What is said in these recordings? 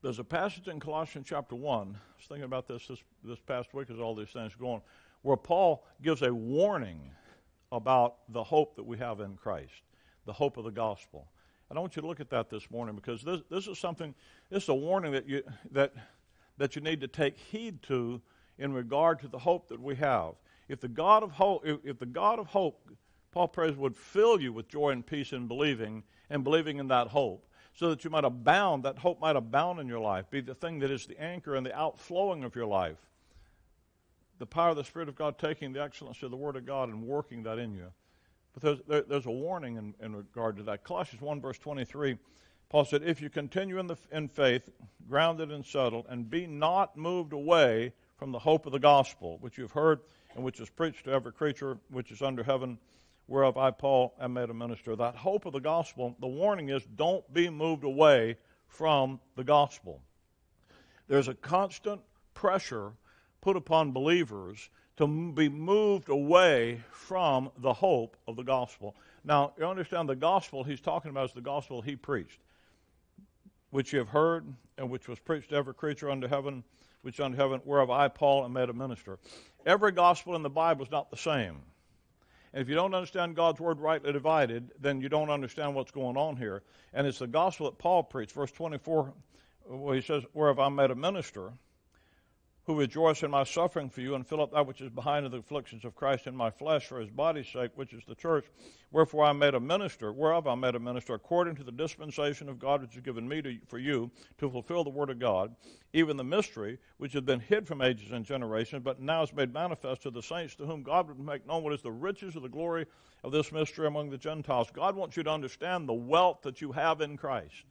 There's a passage in Colossians chapter 1, I was thinking about this past week as all these things are going, where Paul gives a warning about the hope that we have in Christ, the hope of the gospel. And I want you to look at that this morning, because this is a warning that you need to take heed to in regard to the hope that we have. If the God of hope, Paul prays, would fill you with joy and peace in believing, and believing in that hope, so that you might abound, that hope might abound in your life, be the thing that is the anchor and the outflowing of your life. The power of the Spirit of God taking the excellence of the Word of God and working that in you. But there's a warning in regard to that. Colossians 1, verse 23, Paul said, if you continue in faith, grounded and settled, and be not moved away from the hope of the gospel, which you've heard and which is preached to every creature which is under heaven, whereof I, Paul, am made a minister. That hope of the gospel, the warning is, don't be moved away from the gospel. There's a constant pressure put upon believers to be moved away from the hope of the gospel. Now, you understand the gospel he's talking about is the gospel he preached, which you have heard and which was preached to every creature under heaven, which under heaven, whereof I, Paul, am made a minister. Every gospel in the Bible is not the same. And if you don't understand God's word rightly divided, then you don't understand what's going on here. And it's the gospel that Paul preached. Verse 24, where he says, whereof I'm made a minister, who rejoice in my suffering for you, and fill up that which is behind of the afflictions of Christ in my flesh for his body's sake, which is the church. Wherefore I made a minister, whereof I made a minister, according to the dispensation of God which is given me for you, to fulfill the word of God, even the mystery which had been hid from ages and generations, but now is made manifest to the saints, to whom God would make known what is the riches of the glory of this mystery among the Gentiles. God wants you to understand the wealth that you have in Christ.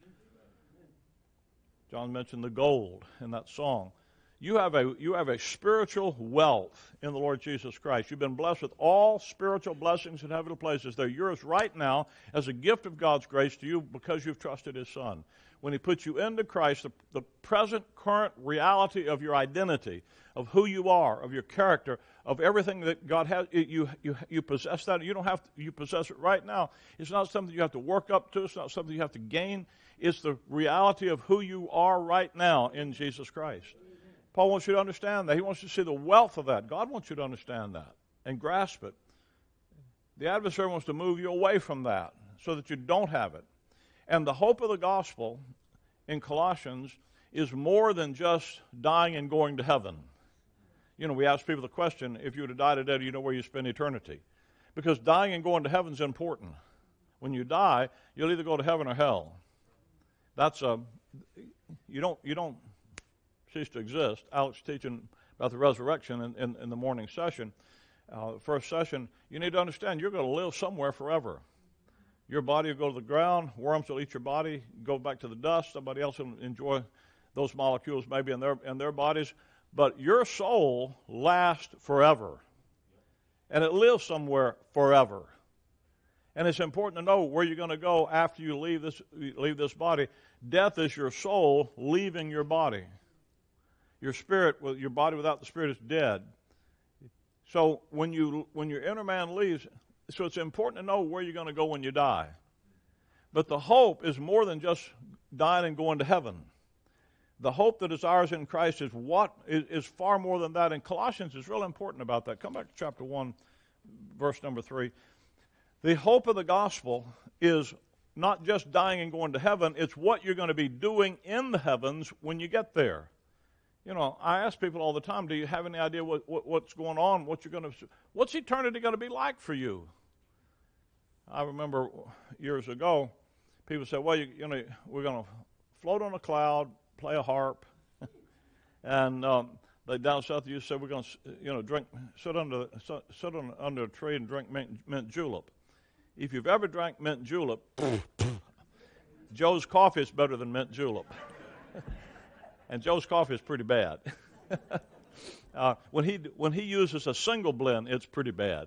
John mentioned the gold in that song. You have a spiritual wealth in the Lord Jesus Christ. You've been blessed with all spiritual blessings in heavenly places. They're yours right now as a gift of God's grace to you because you've trusted his Son. When he puts you into Christ, the present, current reality of your identity, of who you are, of your character, of everything that God has, you possess that. You possess it right now. It's not something you have to work up to. It's not something you have to gain. It's the reality of who you are right now in Jesus Christ. Paul wants you to understand that. He wants you to see the wealth of that. God wants you to understand that and grasp it. The adversary wants to move you away from that so that you don't have it. And the hope of the gospel in Colossians is more than just dying and going to heaven. You know, we ask people the question, if you were to die today, do you know where you spend eternity? Because dying and going to heaven is important. When you die, you'll either go to heaven or hell. You don't cease to exist. Alex teaching about the resurrection in the morning session, first session, you need to understand you're going to live somewhere forever. Your body will go to the ground, worms will eat your body, go back to the dust, somebody else will enjoy those molecules maybe in their bodies, but your soul lasts forever. And it lives somewhere forever. And it's important to know where you're going to go after you leave this body. Death is your soul leaving your body. Your spirit, your body without the spirit is dead. So when your inner man leaves, so it's important to know where you're going to go when you die. But the hope is more than just dying and going to heaven. The hope that is ours in Christ is far more than that. And Colossians is real important about that. Come back to chapter 1, verse number 3. The hope of the gospel is not just dying and going to heaven. It's what you're going to be doing in the heavens when you get there. You know, I ask people all the time, do you have any idea what's going on, what's eternity going to be like for you? I remember years ago, people said, well, we're going to float on a cloud, play a harp, and they down south you said we're going to sit under a tree and drink mint julep. If you've ever drank mint julep, Joe's coffee is better than mint julep. And Joe's coffee is pretty bad. When he uses a single blend, it's pretty bad.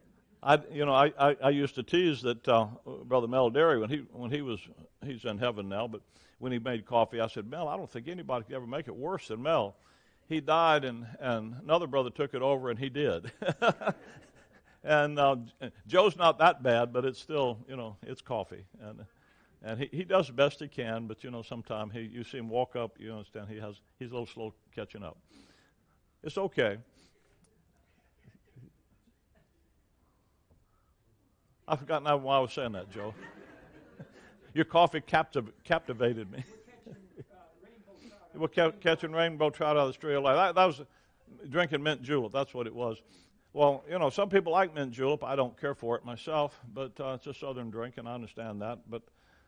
I used to tease that Brother Mel Derry he's in heaven now, but when he made coffee, I said, Mel, I don't think anybody could ever make it worse than Mel. He died, and another brother took it over, and he did. And Joe's not that bad, but it's still, it's coffee. And And he does the best he can, but, sometimes you see him walk up, you understand, he's a little slow catching up. It's okay. I've forgotten why I was saying that, Joe. Your coffee captivated me. We're catching rainbow trout out of the stream of life. That was drinking mint julep. That's what it was. Well, some people like mint julep. I don't care for it myself, but it's a southern drink, and I understand that. But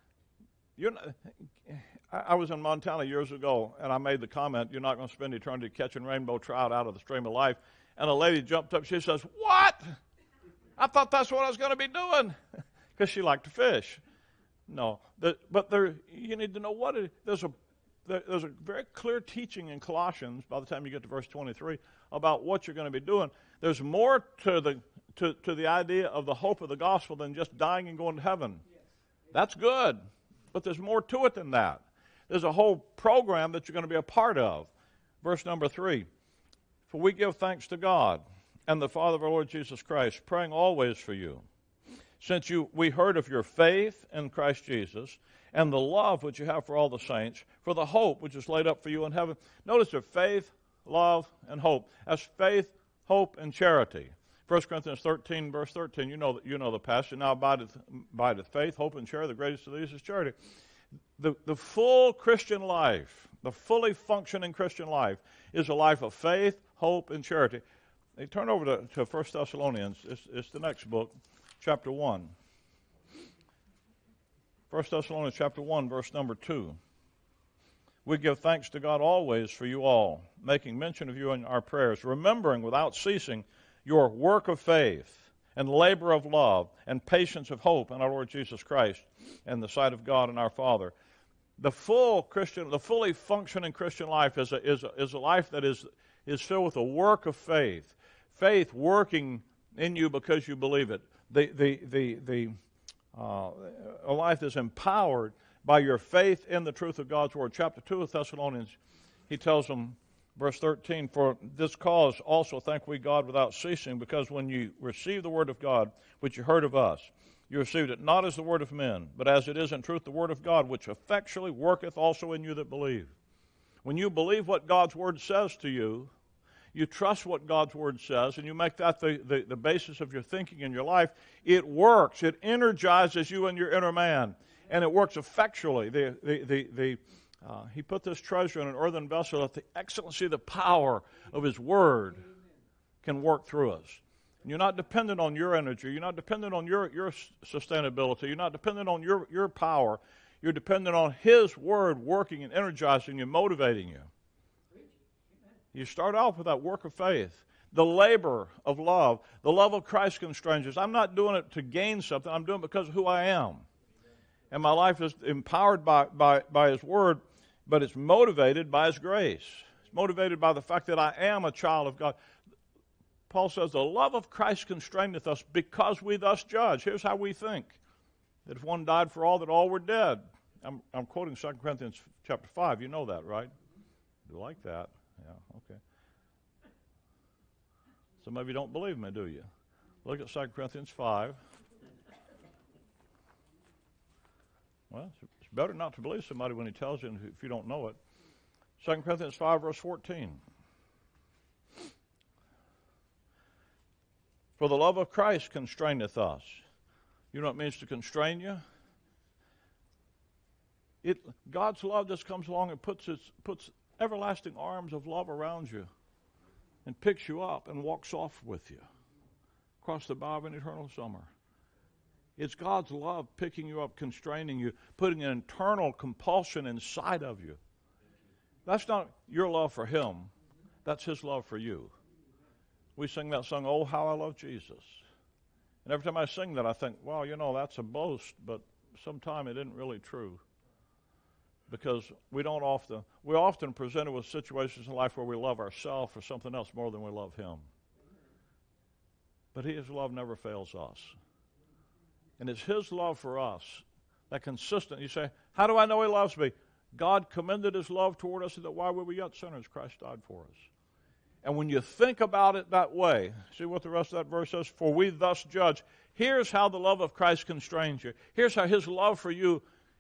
I was in Montana years ago, and I made the comment, you're not going to spend eternity catching rainbow trout out of the stream of life. And a lady jumped up. She says, "What? I thought that's what I was going to be doing," because she liked to fish. No, but you need to know what it is. There's a very clear teaching in Colossians, by the time you get to verse 23, about what you're going to be doing. There's more to the idea of the hope of the gospel than just dying and going to heaven. That's good, but there's more to it than that. There's a whole program that you're going to be a part of. Verse number 3, "For we give thanks to God and the Father of our Lord Jesus Christ, praying always for you, since we heard of your faith in Christ Jesus and the love which you have for all the saints, for the hope which is laid up for you in heaven." Notice there, faith, love, and hope. That's faith, hope, and charity. 1 Corinthians 13, verse 13, you know the passage. "Now abideth faith, hope, and charity. The greatest of these is charity." The full Christian life, the fully functioning Christian life, is a life of faith, hope, and charity. They turn over to 1 Thessalonians. It's the next book, chapter 1. 1 Thessalonians chapter 1, verse number 2. "We give thanks to God always for you all, making mention of you in our prayers, remembering without ceasing your work of faith and labor of love and patience of hope in our Lord Jesus Christ and the sight of God and our Father." The fully functioning Christian life is a life that is filled with a work of faith. Faith working in you because you believe it. A life is empowered by your faith in the truth of God's Word. Chapter 2 of Thessalonians, he tells them, verse 13, "For this cause also thank we God without ceasing, because when you received the Word of God, which you heard of us, you received it not as the word of men, but as it is in truth the Word of God, which effectually worketh also in you that believe." When you believe what God's Word says to you, you trust what God's Word says, and you make that the basis of your thinking in your life, it works. It energizes you and your inner man, and it works effectually. He put this treasure in an earthen vessel that the excellency, the power of His Word can work through us. You're not dependent on your energy. You're not dependent on your sustainability. You're not dependent on your power. You're dependent on His Word working and energizing you, motivating you. You start off with that work of faith, the labor of love. The love of Christ constrains us. I'm not doing it to gain something. I'm doing it because of who I am. And my life is empowered by His Word, but it's motivated by His grace. It's motivated by the fact that I am a child of God. Paul says, "The love of Christ constraineth us because we thus judge." Here's how we think. That if one died for all, that all were dead. I'm quoting 2 Corinthians chapter 5. You know that, right? You like that? Yeah, okay. Some of you don't believe me, do you? Look at 2 Corinthians 5. Well, it's better not to believe somebody when he tells you if you don't know it. 2 Corinthians 5, verse 14. "For the love of Christ constraineth us." You know what it means to constrain you? God's love just comes along and puts everlasting arms of love around you and picks you up and walks off with you across the bow of an eternal summer. It's God's love picking you up, constraining you, putting an internal compulsion inside of you. That's not your love for Him. That's His love for you. We sing that song, "Oh, How I Love Jesus." And every time I sing that, I think, well, that's a boast, but sometimes it isn't really true. Because we're often presented with situations in life where we love ourselves or something else more than we love Him. But His love never fails us. And it's His love for us that consistent. You say, how do I know He loves me? God commended His love toward us that while we were yet sinners, Christ died for us. And when you think about it that way, see what the rest of that verse says? "For we thus judge." Here's how the love of Christ constrains you. Here's how His love for you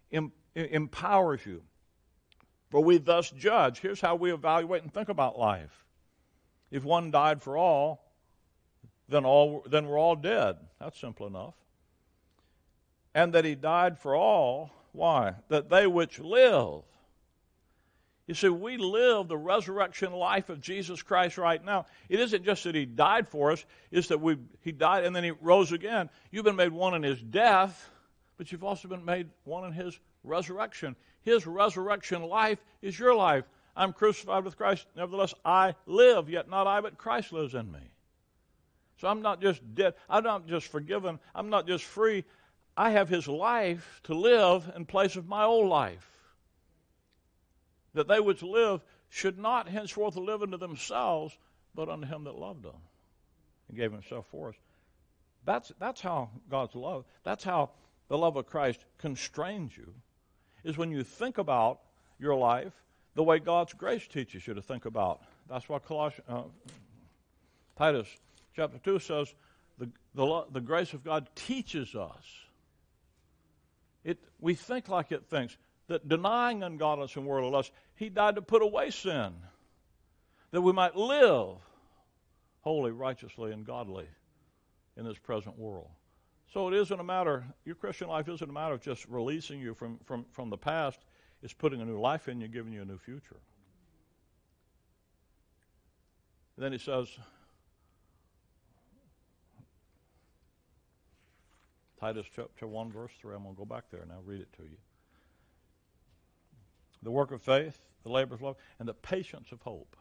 empowers you. For we thus judge. Here's how we evaluate and think about life. If one died for all, then we're all dead. That's simple enough. And that he died for all, why? That they which live. You see, we live the resurrection life of Jesus Christ right now. It isn't just that he died for us, it's that he died and then he rose again. You've been made one in his death, but you've also been made one in his resurrection. His resurrection life is your life. I'm crucified with Christ, nevertheless I live, yet not I, but Christ lives in me. So I'm not just dead, I'm not just forgiven, I'm not just free. I have his life to live in place of my old life. That they which live should not henceforth live unto themselves, but unto him that loved them and gave himself for us. That's how God's love, that's how the love of Christ constrains you, is when you think about your life the way God's grace teaches you to think about. That's why Titus chapter 2 says the grace of God teaches us. We think like it thinks, that denying ungodliness and worldly lust, he died to put away sin, that we might live holy, righteously, and godly in this present world. So it isn't a matter, your Christian life isn't a matter of just releasing you from the past. It's putting a new life in you, giving you a new future. And then he says, Titus chapter 1, verse 3, I'm going to go back there and I'll read it to you. The work of faith, the labor of love, and the patience of hope.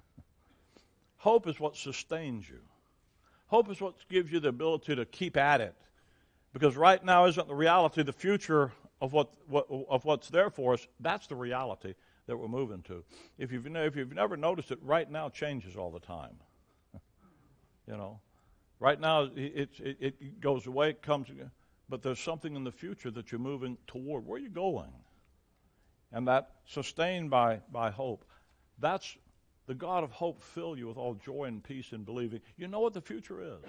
Hope is what sustains you. Hope is what gives you the ability to keep at it. Because right now isn't the reality, the future of what's there for us. That's the reality that we're moving to. If you've never noticed it, right now changes all the time. You know, right now it goes away, it comes again, but there's something in the future that you're moving toward. Where are you going? And that sustained by hope. That's the God of hope fill you with all joy and peace in believing. You know what the future is.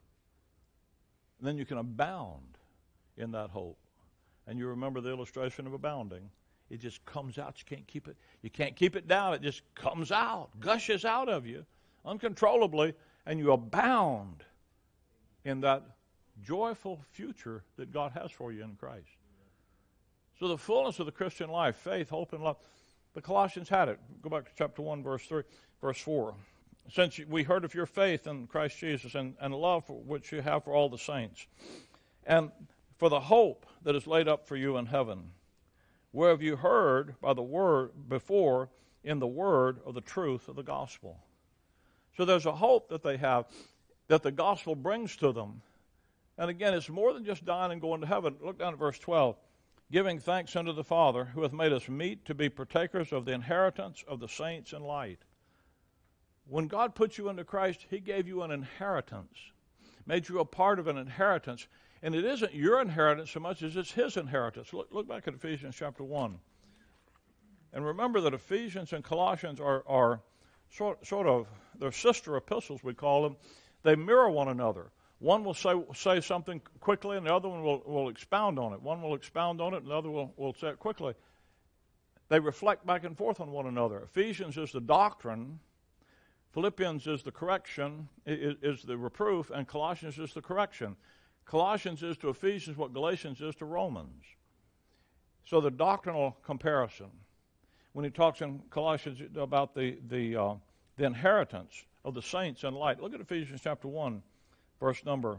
And then you can abound in that hope. And you remember the illustration of abounding. It just comes out. You can't keep it. You can't keep it down. It just comes out, gushes out of you uncontrollably, and you abound in that joyful future that God has for you in Christ. So the fullness of the Christian life, faith, hope, and love, the Colossians had it. Go back to chapter 1, verse 4. Since we heard of your faith in Christ Jesus and love which you have for all the saints, and for the hope that is laid up for you in heaven, whereof you heard by the word before in the word of the truth of the gospel. So there's a hope that they have that the gospel brings to them. And again, it's more than just dying and going to heaven. Look down at verse 12. Giving thanks unto the Father, who hath made us meet to be partakers of the inheritance of the saints in light. When God put you into Christ, he gave you an inheritance, made you a part of an inheritance. And it isn't your inheritance so much as it's his inheritance. Look back at Ephesians chapter 1. And remember that Ephesians and Colossians are sort of, they're sister epistles, we call them. They mirror one another. One will say something quickly, and the other one will expound on it. One will expound on it, and the other will say it quickly. They reflect back and forth on one another. Ephesians is the doctrine. Philippians is the correction, is the reproof, and Colossians is the correction. Colossians is to Ephesians what Galatians is to Romans. So the doctrinal comparison. When he talks in Colossians about the inheritance of the saints in light, look at Ephesians chapter 1. Verse number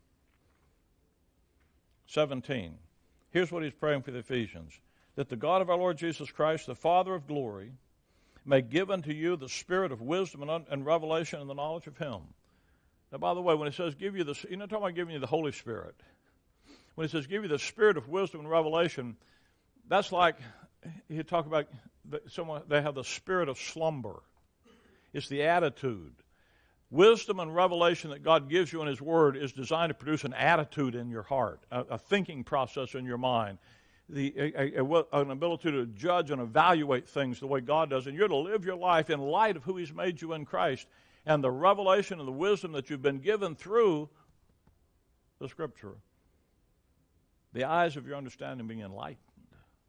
17. Here's what he's praying for the Ephesians. That the God of our Lord Jesus Christ, the Father of glory, may give unto you the spirit of wisdom and revelation and the knowledge of him. Now, by the way, when it says give you this, you're not talking about giving you the Holy Spirit. When it says give you the spirit of wisdom and revelation, that's like you talk about someone, they have the spirit of slumber. It's the attitude. Wisdom and revelation that God gives you in his word is designed to produce an attitude in your heart, a thinking process in your mind, an ability to judge and evaluate things the way God does. And you're to live your life in light of who he's made you in Christ and the revelation and the wisdom that you've been given through the Scripture. The eyes of your understanding being enlightened.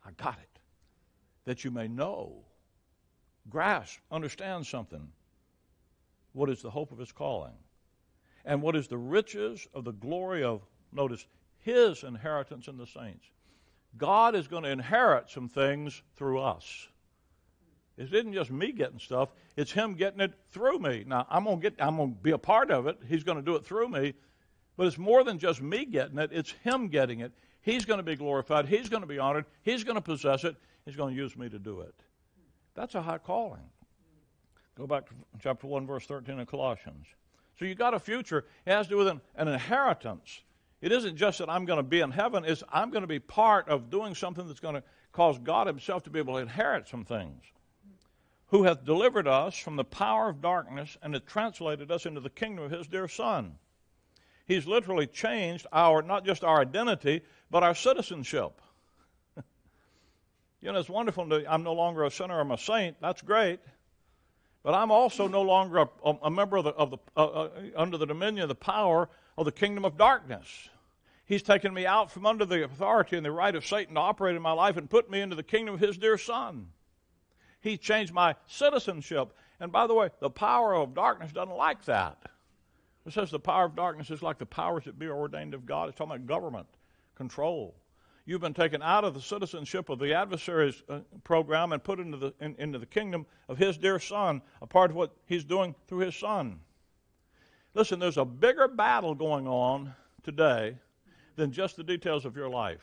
I got it. That you may know, grasp, understand something. What is the hope of his calling? And what is the riches of the glory of, notice, his inheritance in the saints? God is going to inherit some things through us. It isn't just me getting stuff, it's him getting it through me. Now, I'm going to be a part of it. He's going to do it through me. But it's more than just me getting it, it's him getting it. He's going to be glorified. He's going to be honored. He's going to possess it. He's going to use me to do it. That's a high calling. Go back to chapter 1, verse 13 of Colossians. So you got a future. It has to do with an inheritance. It isn't just that I'm going to be in heaven. It's I'm going to be part of doing something that's going to cause God himself to be able to inherit some things. Who hath delivered us from the power of darkness and hath translated us into the kingdom of his dear Son. He's literally changed not just our identity, but our citizenship. You know, it's wonderful. I'm no longer a sinner. I'm a saint. That's great. But I'm also no longer a member under the dominion of the power of the kingdom of darkness. He's taken me out from under the authority and the right of Satan to operate in my life and put me into the kingdom of his dear Son. He changed my citizenship. And by the way, the power of darkness doesn't like that. It says the power of darkness is like the powers that be ordained of God. It's talking about government, control. You've been taken out of the citizenship of the adversary's program and put into the kingdom of his dear Son, a part of what he's doing through his Son. Listen, there's a bigger battle going on today than just the details of your life.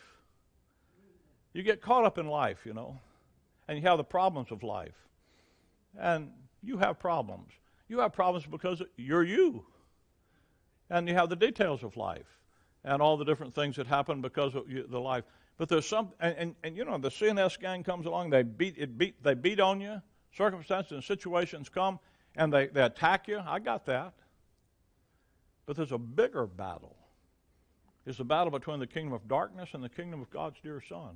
You get caught up in life, you know, and you have the problems of life. And you have problems. You have problems because you're you. And you have the details of life and all the different things that happen because of the life. But there's some, and you know, the CNS gang comes along, they beat on you, circumstances and situations come, and they attack you. I got that. But there's a bigger battle. It's a battle between the kingdom of darkness and the kingdom of God's dear Son.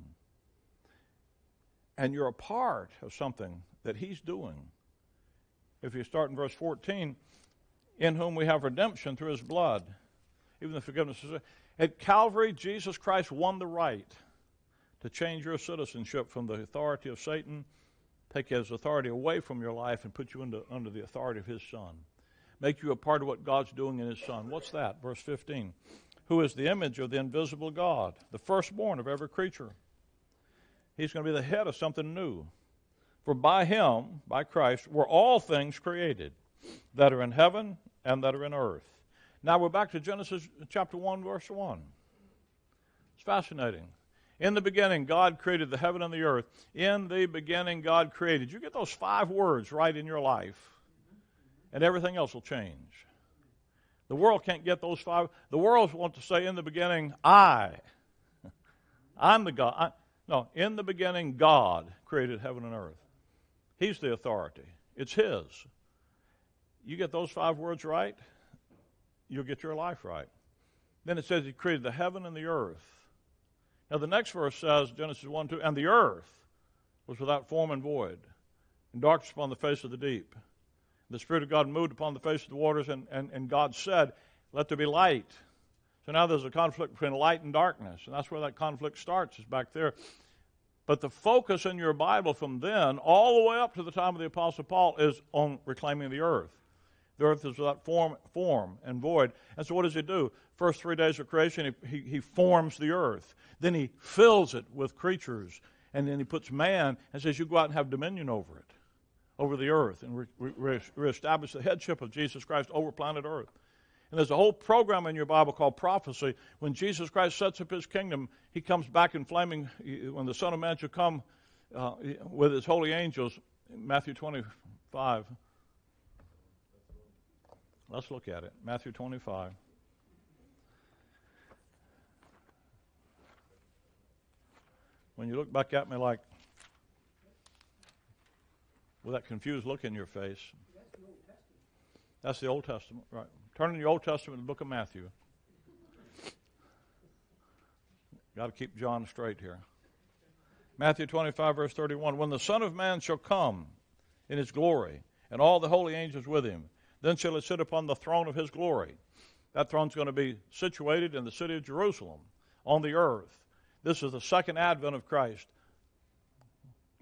And you're a part of something that he's doing. If you start in verse 14, in whom we have redemption through his blood, even the forgiveness of sin. At Calvary, Jesus Christ won the right to change your citizenship from the authority of Satan, take his authority away from your life, and put you under the authority of his Son. Make you a part of what God's doing in his Son. What's that? Verse 15. Who is the image of the invisible God, the firstborn of every creature. He's going to be the head of something new. For by him, by Christ, were all things created that are in heaven and that are in earth. Now we're back to Genesis chapter 1, verse 1. It's fascinating. In the beginning, God created the heaven and the earth. In the beginning, God created. You get those 5 words right in your life, and everything else will change. The world can't get those 5. The world wants to say, in the beginning, I'm the God. No, in the beginning, God created heaven and earth. He's the authority. It's his. You get those 5 words right, you'll get your life right. Then it says he created the heaven and the earth. Now the next verse says, Genesis 1, 2, and the earth was without form and void, and darkness upon the face of the deep. The Spirit of God moved upon the face of the waters, and God said, let there be light. So now there's a conflict between light and darkness, and that's where that conflict starts, is back there. But the focus in your Bible from then all the way up to the time of the Apostle Paul is on reclaiming the earth. The earth is without form and void. And so what does he do? First 3 days of creation, he forms the earth. Then he fills it with creatures. And then he puts man and says, you go out and have dominion over it, over the earth, and reestablish the headship of Jesus Christ over planet earth. And there's a whole program in your Bible called prophecy. When Jesus Christ sets up his kingdom, he comes back in flaming, when the Son of Man shall come with his holy angels, Matthew 25. Let's look at it. Matthew 25. When you look back at me like, with that confused look in your face. That's the Old Testament, right. Turn in the Old Testament to the book of Matthew. Got to keep John straight here. Matthew 25, verse 31. When the Son of Man shall come in his glory, and all the holy angels with him, then shall he sit upon the throne of his glory. That throne's going to be situated in the city of Jerusalem, on the earth. This is the second advent of Christ.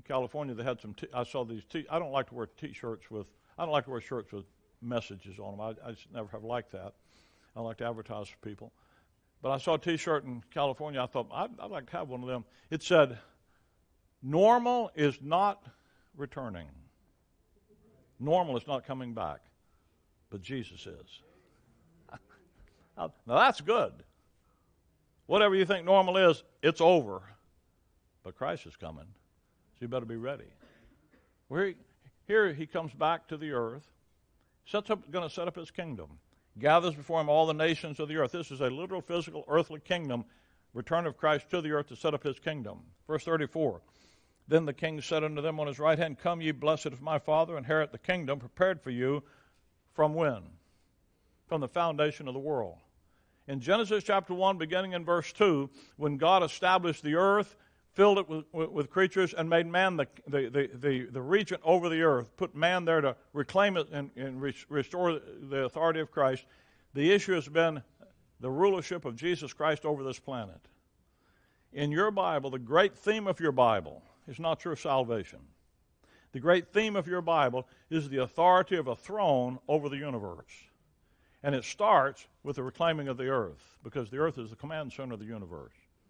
California, they had I saw these. I don't like to wear T-shirts with. I don't like to wear shirts with messages on them. I just never have liked that. I like to advertise for people. But I saw a T-shirt in California. I thought I'd like to have one of them. It said, "Normal is not returning. Normal is not coming back, but Jesus is." Now that's good. Whatever you think normal is, it's over. But Christ is coming, so you better be ready. Here he comes back to the earth, going to set up his kingdom, gathers before him all the nations of the earth. This is a literal, physical, earthly kingdom, return of Christ to the earth to set up his kingdom. Verse 34, then the king said unto them on his right hand, come ye blessed of my Father, inherit the kingdom prepared for you from when? From the foundation of the world. In Genesis chapter 1, beginning in verse 2, when God established the earth, filled it with creatures, and made man the regent over the earth, put man there to reclaim it and restore the authority of Christ, the issue has been the rulership of Jesus Christ over this planet. In your Bible, the great theme of your Bible is not your salvation. The great theme of your Bible is the authority of a throne over the universe. And it starts with the reclaiming of the earth, because the earth is the command center of the universe.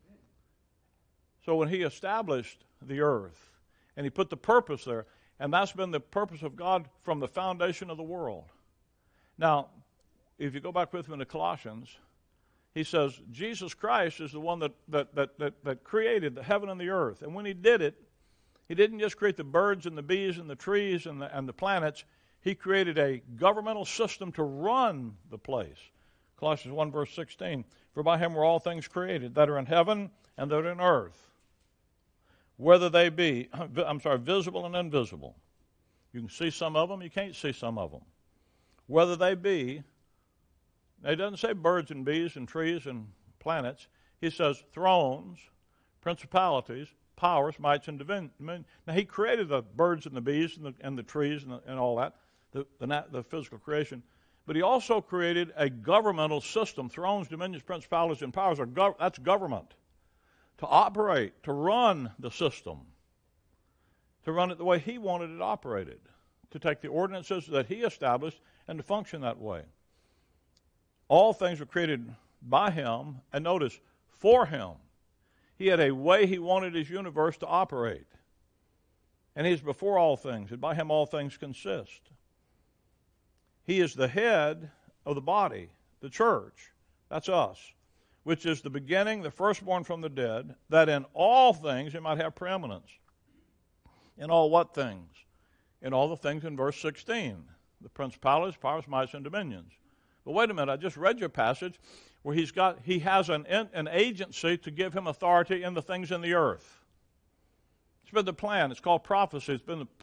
So when he established the earth, and he put the purpose there, and that's been the purpose of God from the foundation of the world. Now, if you go back with me to Colossians, he says Jesus Christ is the one that created the heaven and the earth. And when he did it, he didn't just create the birds and the bees and the trees and the planets. He created a governmental system to run the place. Colossians 1, verse 16, for by him were all things created that are in heaven and that are in earth, whether they be, visible and invisible. You can see some of them, you can't see some of them. Whether they be, it doesn't say birds and bees and trees and planets. He says thrones, principalities, powers, mights, and dominion. Now, he created the birds and the bees and the trees and all that, the physical creation. But he also created a governmental system. Thrones, dominions, principalities, and powers, that's government. To operate, to run the system. To run it the way he wanted it operated. To take the ordinances that he established and to function that way. All things were created by him, and notice, for him. He had a way he wanted his universe to operate. And he's before all things, and by him all things consist. He is the head of the body, the church. That's us. Which is the beginning, the firstborn from the dead, that in all things he might have preeminence. In all what things? In all the things in verse 16. The principalities, powers, mights, and dominions. But wait a minute, I just read your passage where he has an agency to give him authority in the things in the earth. It's been the plan. It's called prophecy.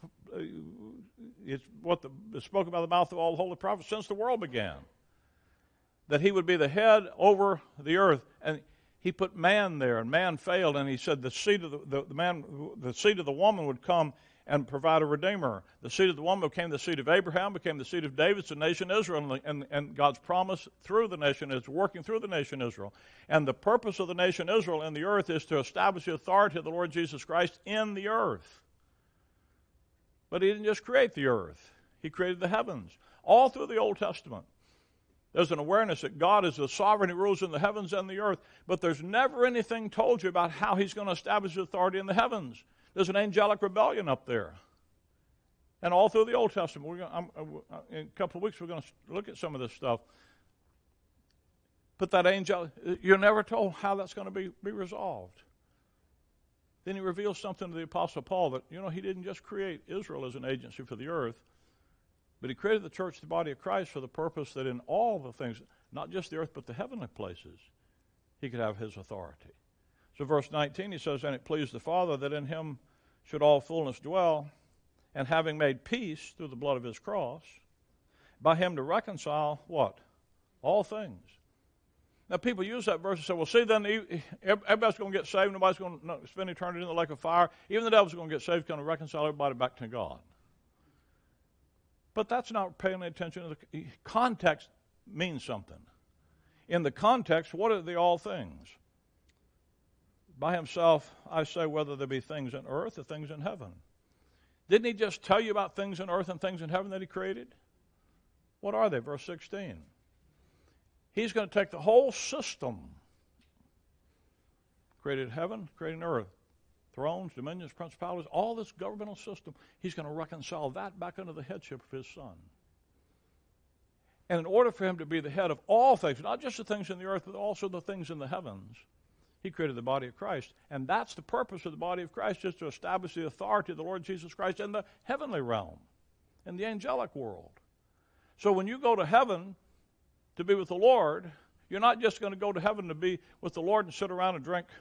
It's spoken by the mouth of all the holy prophets since the world began. That he would be the head over the earth, and he put man there, and man failed, and he said the seed of the seed of the woman would come and provide a redeemer. The seed of the woman became the seed of Abraham, became the seed of David, the nation Israel, and God's promise through the nation is working through the nation Israel. And the purpose of the nation Israel in the earth is to establish the authority of the Lord Jesus Christ in the earth. But he didn't just create the earth. He created the heavens. All through the Old Testament, there's an awareness that God is the sovereign who rules in the heavens and the earth, but there's never anything told you about how he's going to establish his authority in the heavens. There's an angelic rebellion up there. And all through the Old Testament, in a couple of weeks we're going to look at some of this stuff. But that angel, you're never told how that's going to be resolved. Then he reveals something to the Apostle Paul that, he didn't just create Israel as an agency for the earth, but he created the church, the body of Christ, for the purpose that in all the things, not just the earth, but the heavenly places, he could have his authority. So verse 19, he says, and it pleased the Father that in him should all fullness dwell, and having made peace through the blood of his cross, by him to reconcile what? All things. Now people use that verse and say, well, see, then everybody's going to get saved, nobody's going to spend eternity in the lake of fire. Even the devil's going to get saved, going to reconcile everybody back to God. But that's not paying attention to the context. Means something. In the context, what are the all things? by himself, I say, whether there be things in earth or things in heaven. Didn't he just tell you about things in earth and things in heaven that he created? What are they? Verse 16. He's going to take the whole system, created heaven, created earth, thrones, dominions, principalities, all this governmental system, he's going to reconcile that back under the headship of his Son. And in order for him to be the head of all things, not just the things in the earth, but also the things in the heavens, he created the body of Christ. And that's the purpose of the body of Christ, is to establish the authority of the Lord Jesus Christ in the heavenly realm, in the angelic world. So when you go to heaven to be with the Lord, you're not just going to go to heaven to be with the Lord and sit around and drink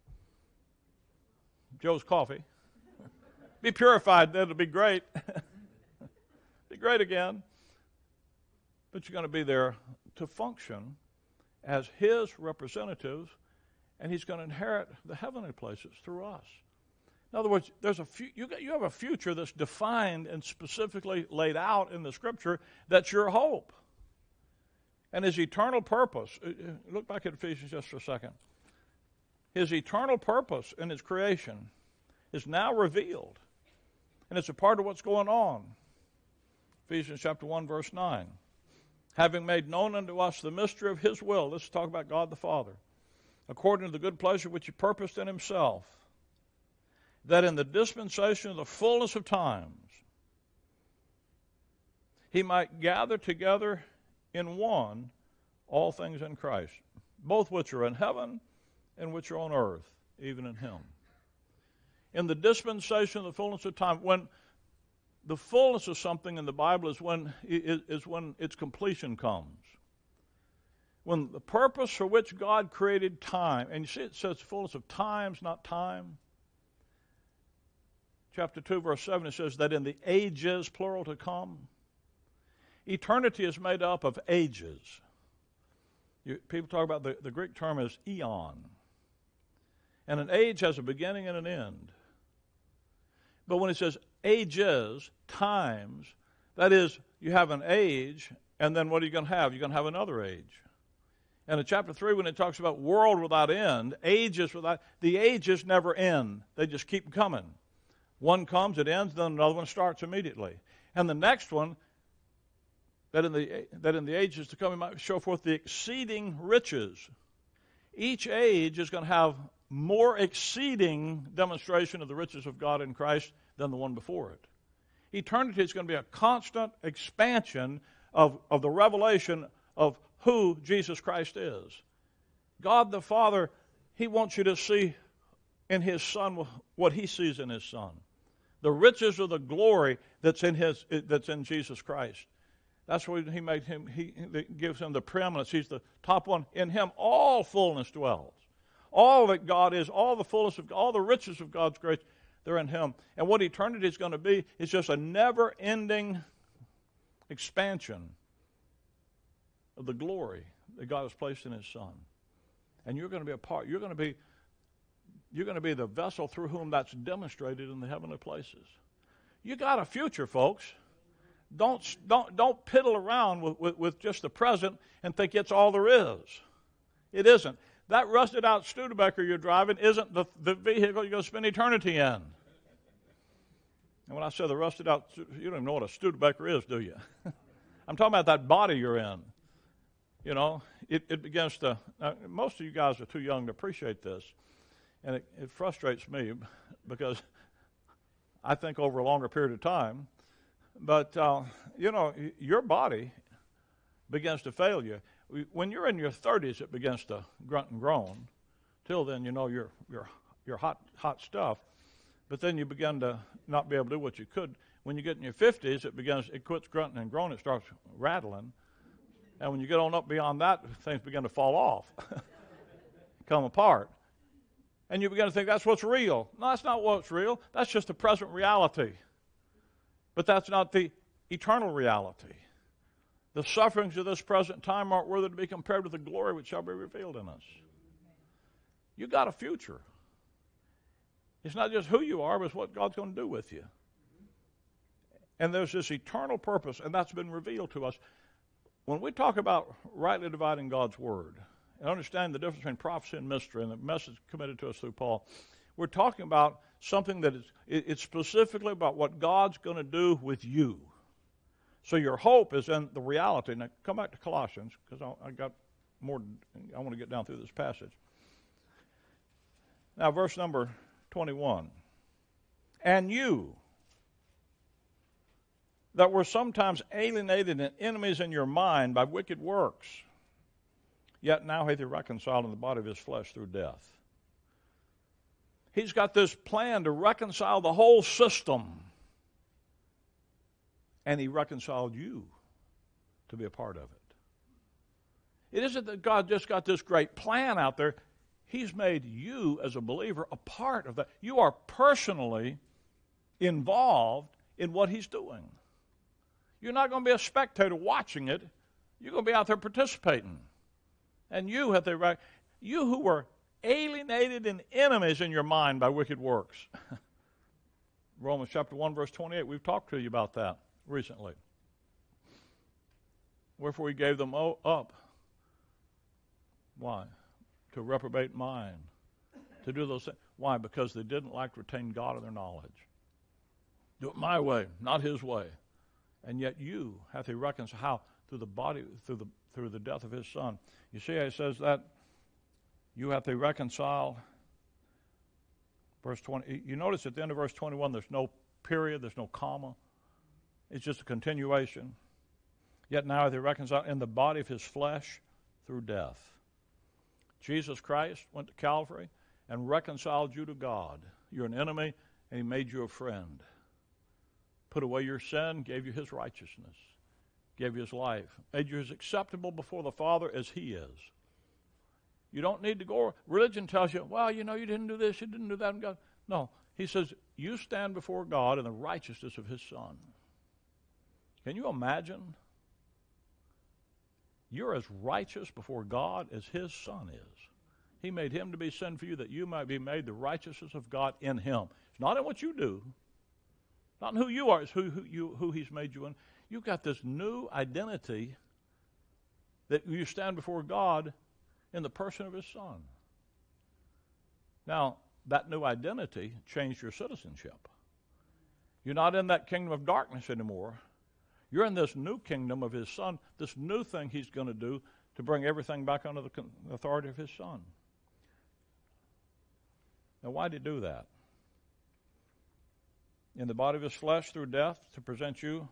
Joe's coffee. Be purified, then it'll be great. Be great again. But you're going to be there to function as his representatives, and he's going to inherit the heavenly places through us. In other words, there's you have a future that's defined and specifically laid out in the Scripture. That's your hope. And his eternal purpose, look back at Ephesians just for a second. His eternal purpose in his creation is now revealed. And it's a part of what's going on. Ephesians chapter 1, verse 9. Having made known unto us the mystery of his will, let's talk about God the Father, according to the good pleasure which he purposed in himself, that in the dispensation of the fullness of times he might gather together in one all things in Christ, both which are in heaven and which are on earth, even in him. In the dispensation of the fullness of time, when the fullness of something in the Bible is when its completion comes. When the purpose for which God created time, and you see it says fullness of times, not time. Chapter 2, verse 7, it says that in the ages, plural, to come. Eternity is made up of ages. People talk about the Greek term is eon. And an age has a beginning and an end. But when it says ages, times, that is, you have an age, and then what are you going to have? You're going to have another age. And in chapter 3, when it talks about world without end, ages without, the ages never end. They just keep coming. One comes, it ends, then another one starts immediately. And the next one, that in the ages to come, he might show forth the exceeding riches. Each age is going to have more exceeding demonstration of the riches of God in Christ than the one before it. Eternity is going to be a constant expansion of the revelation of who Jesus Christ is. God the Father, he wants you to see in his Son what he sees in his Son. The riches of the glory that's in Jesus Christ. That's why he made him, he gives him the preeminence. He's the top one. In him all fullness dwells. All that God is, all the fullness of, all the riches of God's grace, they're in him. And what eternity is going to be is just a never-ending expansion of the glory that God has placed in his Son. And you're going to be a part. You're going to be the vessel through whom that's demonstrated in the heavenly places. You got a future, folks. Don't piddle around with just the present and think it's all there is. It isn't. That rusted-out Studebaker you're driving isn't the vehicle you're going to spend eternity in. And when I say the rusted-out, you don't even know what a Studebaker is, do you? I'm talking about that body you're in. You know, it begins to... most of you guys are too young to appreciate this, and it frustrates me because I think over a longer period of time, but, you know, your body begins to fail you. When you're in your 30s, it begins to grunt and groan. Till then, you know you're hot stuff. But then you begin to not be able to do what you could. When you get in your 50s, it quits grunting and groaning. It starts rattling. And when you get on up beyond that, things begin to fall off, come apart. And you begin to think that's what's real. No, that's not what's real. That's just the present reality. But that's not the eternal reality. The sufferings of this present time aren't worthy to be compared with the glory which shall be revealed in us. You got a future. It's not just who you are, but it's what God's going to do with you. And there's this eternal purpose, and that's been revealed to us. When we talk about rightly dividing God's word, and understand the difference between prophecy and mystery and the message committed to us through Paul, we're talking about something that it's specifically about what God's going to do with you. So your hope is in the reality. Now, come back to Colossians, because I got more. I want to get down through this passage. Now, verse number 21. And you, that were sometimes alienated and enemies in your mind by wicked works, yet now hath he reconciled in the body of his flesh through death. He's got this plan to reconcile the whole system. And he reconciled you to be a part of it. It isn't that God just got this great plan out there. He's made you as a believer a part of that. You are personally involved in what he's doing. You're not going to be a spectator watching it. You're going to be out there participating. And you who were alienated and enemies in your mind by wicked works. Romans chapter 1, verse 28, we've talked to you about that recently. Wherefore he gave them up. Why? To reprobate mind. To do those things. Why? Because they didn't like to retain God in their knowledge. Do it my way, not his way. And yet you hath he reconciled. How? Through the body, through the death of his son. You see how he says that? You hath he reconciled. Verse 20. You notice at the end of verse 21, there's no period, there's no comma. It's just a continuation. Yet now hath he reconciled in the body of his flesh through death. Jesus Christ went to Calvary and reconciled you to God. You're an enemy, and he made you a friend. Put away your sin, gave you his righteousness, gave you his life, made you as acceptable before the Father as he is. You don't need to go. Religion tells you, well, you didn't do this, you didn't do that. And God. No, he says, you stand before God in the righteousness of his Son. Can you imagine? You're as righteous before God as his Son is. He made him to be sin for you that you might be made the righteousness of God in him. It's not in what you do. Not in who you are. It's who he's made you in. You've got this new identity that you stand before God in the person of his Son. Now, that new identity changed your citizenship. You're not in that kingdom of darkness anymore. You're in this new kingdom of his Son, this new thing he's going to do to bring everything back under the authority of his Son. Now, why did he do that? In the body of his flesh through death to present you.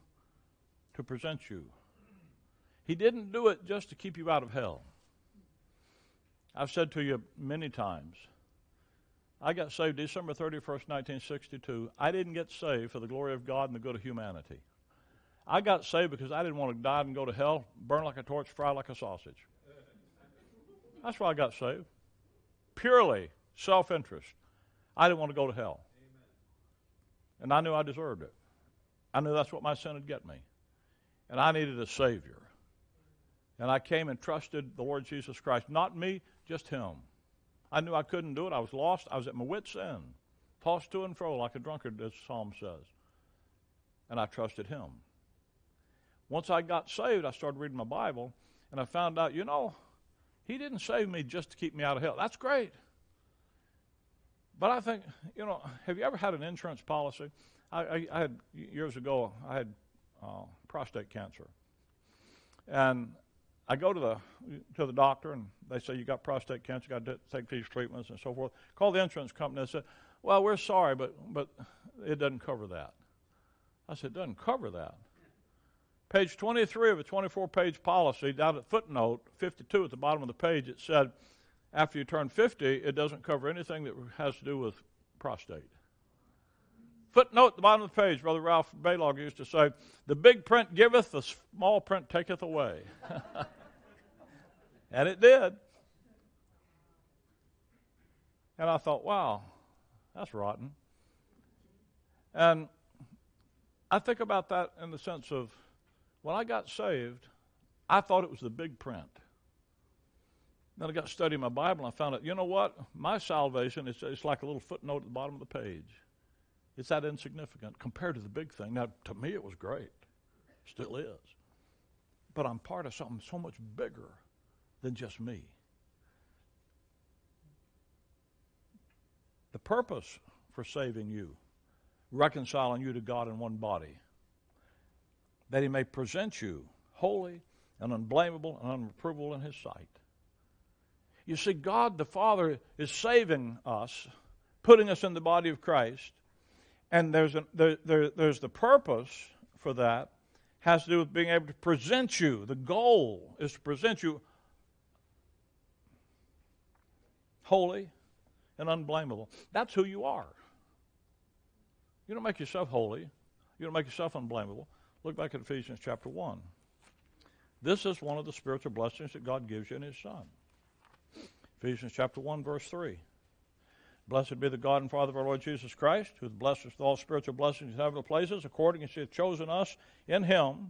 He didn't do it just to keep you out of hell. I've said to you many times, I got saved December 31st, 1962. I didn't get saved for the glory of God and the good of humanity. I got saved because I didn't want to die and go to hell, burn like a torch, fry like a sausage. That's why I got saved. Purely self-interest. I didn't want to go to hell. And I knew I deserved it. I knew that's what my sin would get me. And I needed a Savior. And I came and trusted the Lord Jesus Christ. Not me, just him. I knew I couldn't do it. I was lost. I was at my wit's end. Tossed to and fro like a drunkard, as the Psalm says. And I trusted him. Once I got saved, I started reading my Bible, and I found out, he didn't save me just to keep me out of hell. That's great. But I think, have you ever had an insurance policy? I had, years ago, I had prostate cancer. And I go to the doctor, and they say, you got prostate cancer, you got to take these treatments and so forth. Call the insurance company and say, well, we're sorry, but it doesn't cover that. I said, it doesn't cover that. Page 23 of a 24-page policy, down at footnote 52 at the bottom of the page, it said, after you turn 50, it doesn't cover anything that has to do with prostate. Footnote at the bottom of the page, Brother Ralph Balog used to say, the big print giveth, the small print taketh away. And it did. And I thought, wow, that's rotten. And I think about that in the sense of, when I got saved, I thought it was the big print. Then I got studying my Bible, and I found out, you know what? My salvation, it's like a little footnote at the bottom of the page. It's that insignificant compared to the big thing. Now, to me, it was great. Still is. But I'm part of something so much bigger than just me. purpose for saving you, reconciling you to God in one body, that he may present you holy and unblameable and unreprovable in his sight. You see, God the Father is saving us, putting us in the body of Christ, and there's the purpose for that has to do with being able to present you. The goal is to present you holy and unblameable. That's who you are. You don't make yourself holy. You don't make yourself unblameable. Look back at Ephesians chapter 1. This is one of the spiritual blessings that God gives you in his Son. Ephesians chapter 1, verse 3. Blessed be the God and Father of our Lord Jesus Christ, who hath blessed us with all spiritual blessings in heavenly places, according as he hath chosen us in him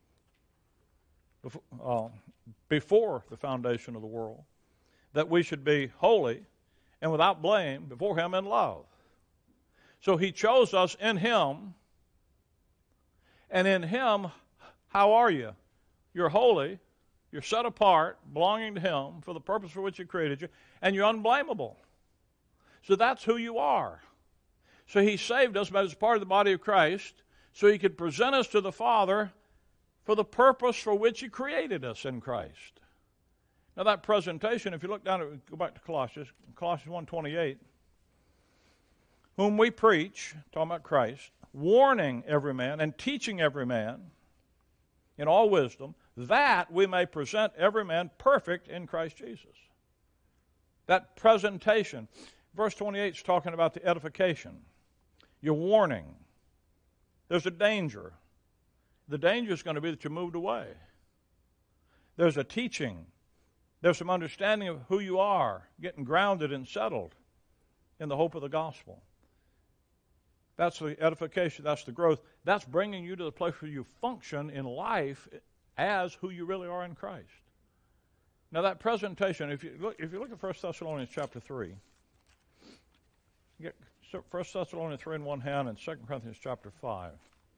before the foundation of the world, that we should be holy and without blame before him in love. So he chose us in him, and in him, how are you? You're holy, you're set apart, belonging to him for the purpose for which he created you, and you're unblameable. So that's who you are. So he saved us as part of the body of Christ so he could present us to the Father for the purpose for which he created us in Christ. Now that presentation, if you look down at, go back to Colossians 1:28, whom we preach, talking about Christ, warning every man and teaching every man in all wisdom, that we may present every man perfect in Christ Jesus. That presentation. Verse 28 is talking about the edification. Your warning. There's a danger. The danger is going to be that you're moved away. There's a teaching. There's some understanding of who you are, getting grounded and settled in the hope of the gospel. That's the edification. That's the growth. That's bringing you to the place where you function in life as who you really are in Christ. Now that presentation, if you look at 1 Thessalonians chapter 3, you get 1 Thessalonians 3 in one hand and 2 Corinthians chapter 5.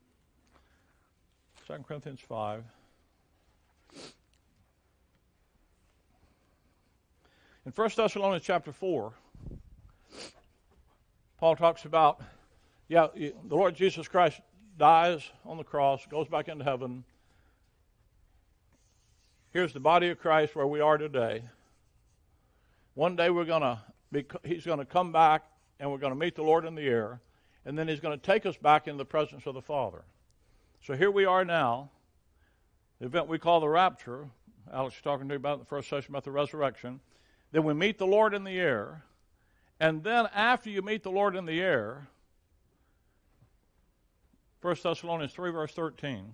2 Corinthians 5. In 1 Thessalonians chapter 4, Paul talks about, the Lord Jesus Christ dies on the cross, goes back into heaven. Here's the body of Christ where we are today. One day he's going to come back and we're going to meet the Lord in the air, and then he's going to take us back into the presence of the Father. So here we are now, the event we call the rapture. Alex was talking to you about in the first session about the resurrection. Then we meet the Lord in the air, and then after you meet the Lord in the air, 1 Thessalonians 3, verse 13,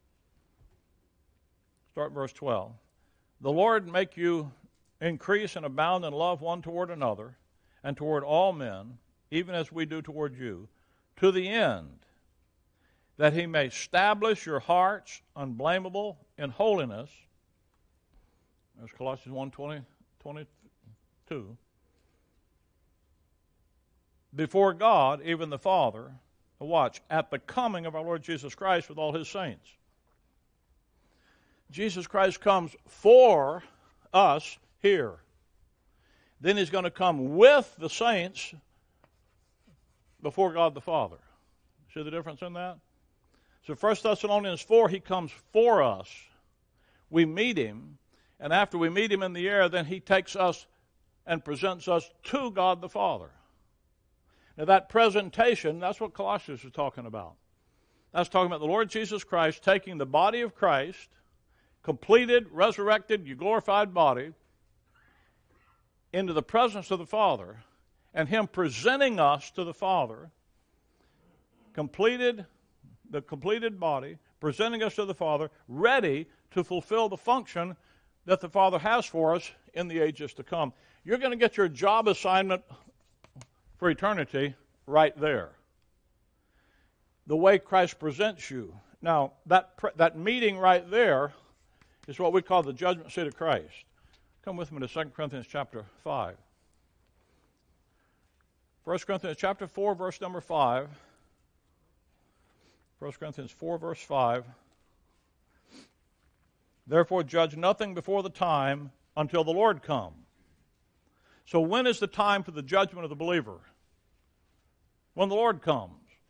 start verse 12. The Lord make you increase and abound in love one toward another, and toward all men, even as we do toward you, to the end that he may establish your hearts unblameable in holiness. There's Colossians 1:22. Before God, even the Father, watch, at the coming of our Lord Jesus Christ with all his saints. Jesus Christ comes for us here. Then he's going to come with the saints before God the Father. See the difference in that? So 1 Thessalonians 4, he comes for us. We meet him, and after we meet him in the air, then he takes us and presents us to God the Father. Now that presentation, that's what Colossians is talking about. That's talking about the Lord Jesus Christ taking the body of Christ, completed, resurrected, your glorified body, into the presence of the Father, and him presenting us to the Father, the completed body, presenting us to the Father, ready to fulfill the function that the Father has for us in the ages to come. You're going to get your job assignment for eternity right there. The way Christ presents you. Now, that meeting right there is what we call the judgment seat of Christ. Come with me to 2 Corinthians chapter 5. 1 Corinthians chapter 4, verse number 5. 1 Corinthians 4, verse 5. Therefore judge nothing before the time until the Lord come. So when is the time for the judgment of the believer? when the Lord comes,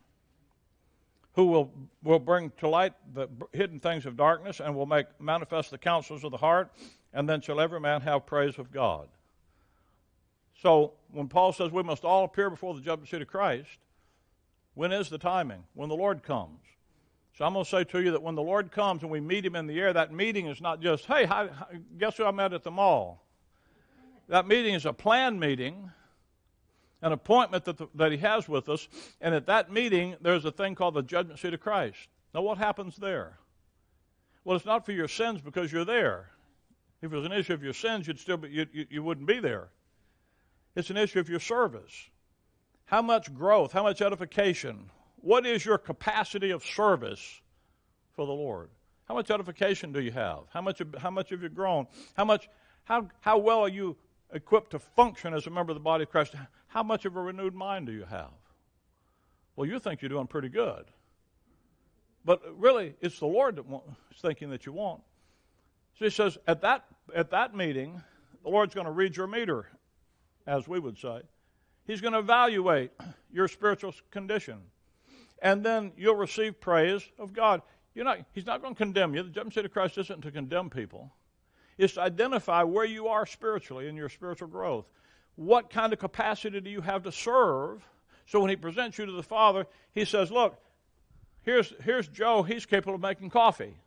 who will bring to light the hidden things of darkness and will make manifest the counsels of the heart, and then shall every man have praise of God. So when Paul says we must all appear before the judgment seat of Christ, when is the timing? When the Lord comes. So I'm going to say to you that when the Lord comes and we meet him in the air, that meeting is not just, hey, guess who I met at the mall? That meeting is a planned meeting, an appointment that he has with us, and at that meeting there's a thing called the judgment seat of Christ. Now what happens there? Well, it's not for your sins because you're there. If it was an issue of your sins, you wouldn't be there. It's an issue of your service. How much growth, how much edification, what is your capacity of service for the Lord? How much edification do you have? How much have you grown? How well are you equipped to function as a member of the body of Christ? How much of a renewed mind do you have? Well, you think you're doing pretty good. But really, it's the Lord that is thinking that you won't. So he says, at that meeting, the Lord's going to read your meter, as we would say. He's going to evaluate your spiritual condition. And then you'll receive praise of God. He's not going to condemn you. The judgment seat of Christ isn't to condemn people. It's to identify where you are spiritually in your spiritual growth. What kind of capacity do you have to serve? So when he presents you to the Father, he says, look, here's Joe. He's capable of making coffee.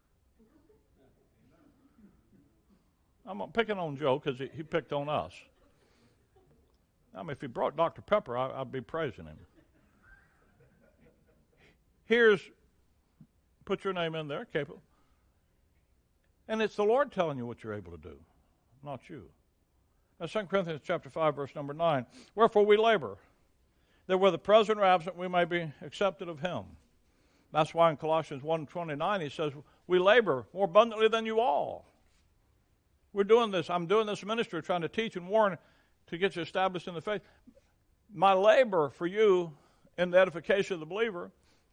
I'm picking on Joe because he picked on us. I mean, if he brought Dr. Pepper, I'd be praising him. Put your name in there, capable. And it's the Lord telling you what you're able to do, not you. Now, 2 Corinthians chapter 5, verse number 9. Wherefore we labor, that whether present or absent we may be accepted of him. That's why in Colossians 1:29 he says, we labor more abundantly than you all. We're doing this. I'm doing this ministry, trying to teach and warn to get you established in the faith. My labor for you in the edification of the believer.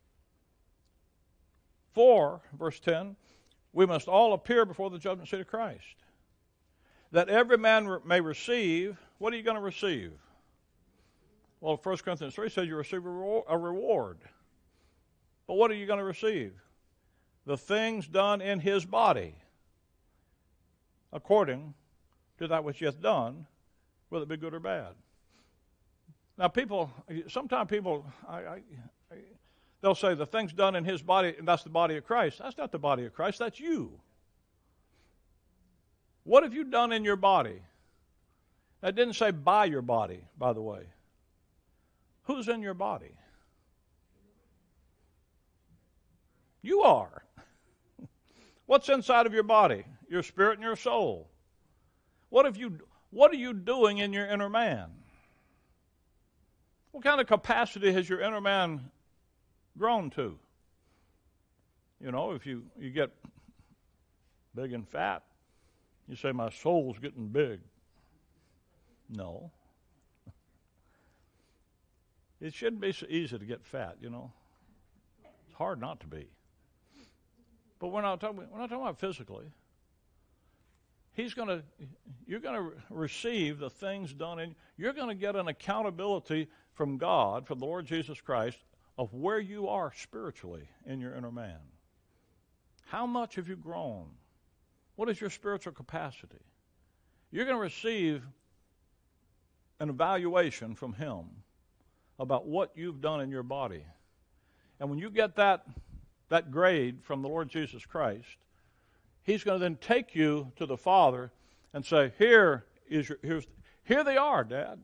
For, verse 10, we must all appear before the judgment seat of Christ, that every man may receive. What are you going to receive? Well, 1 Corinthians 3 says you receive a reward. But what are you going to receive? The things done in his body, according to that which he hath done, whether it be good or bad. Now, sometimes people, they'll say the things done in his body, and that's the body of Christ. That's not the body of Christ, that's you. What have you done in your body? That didn't say by your body, by the way. Who's in your body? You are. What's inside of your body? Your spirit and your soul. What are you doing in your inner man? What kind of capacity has your inner man grown to? If you get big and fat, you say, my soul's getting big. No. It shouldn't be so easy to get fat, It's hard not to be. But we're not talking about physically. You're going to receive the things done in, you're going to get an accountability from God, from the Lord Jesus Christ, of where you are spiritually in your inner man. How much have you grown? What is your spiritual capacity? You're going to receive an evaluation from him about what you've done in your body. And when you get that grade from the Lord Jesus Christ, he's going to then take you to the Father and say, here they are, Dad.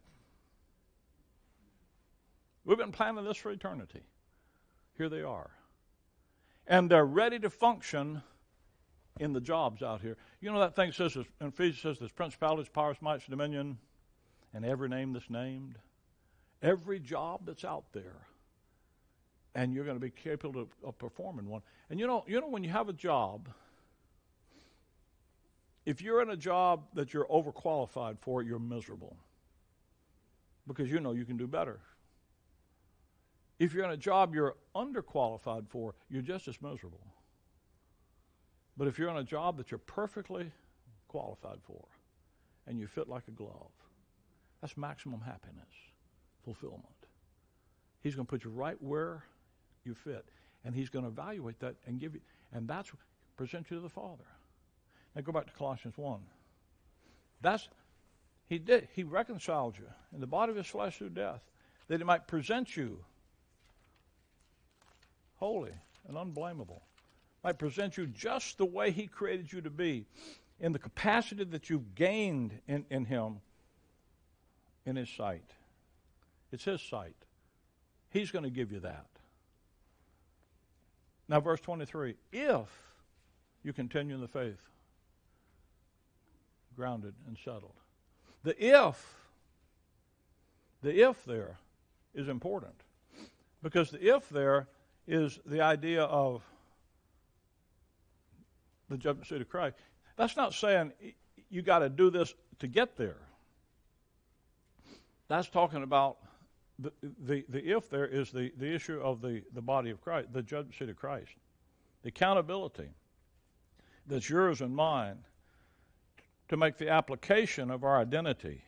We've been planning this for eternity. Here they are. And they're ready to function in the jobs out here. That thing says, in Ephesians says, there's principalities, powers, mights, dominion, and every name that's named. Every job that's out there. And you're going to be capable of performing one. And when you have a job, if you're in a job that you're overqualified for, you're miserable. Because you can do better. If you're in a job you're underqualified for, you're just as miserable. But if you're in a job that you're perfectly qualified for, and you fit like a glove, that's maximum happiness, fulfillment. He's going to put you right where you fit. And He's going to evaluate that and give you, and that's present you to the Father. Now go back to Colossians 1. He reconciled you in the body of His flesh through death, that He might present you holy and unblameable. Might present you just the way He created you to be, in the capacity that you've gained in Him, in His sight. It's His sight. He's going to give you that. Now, verse 23, if you continue in the faith, grounded and settled. The if there is important, because the if there is the idea of the judgment seat of Christ. That's not saying you got to do this to get there. That's talking about the if there is the issue of the body of Christ, the judgment seat of Christ. The accountability that's yours and mine to make the application of our identity